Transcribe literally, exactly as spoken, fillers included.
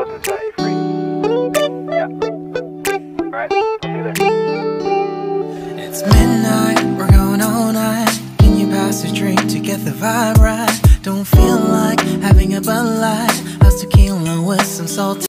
to set you free. Yeah. Alright, I'll see you there. It's midnight, we're going all night. Can you pass a drink to get the vibe right? Don't feel like having a Bud Light. How's tequila with some salt?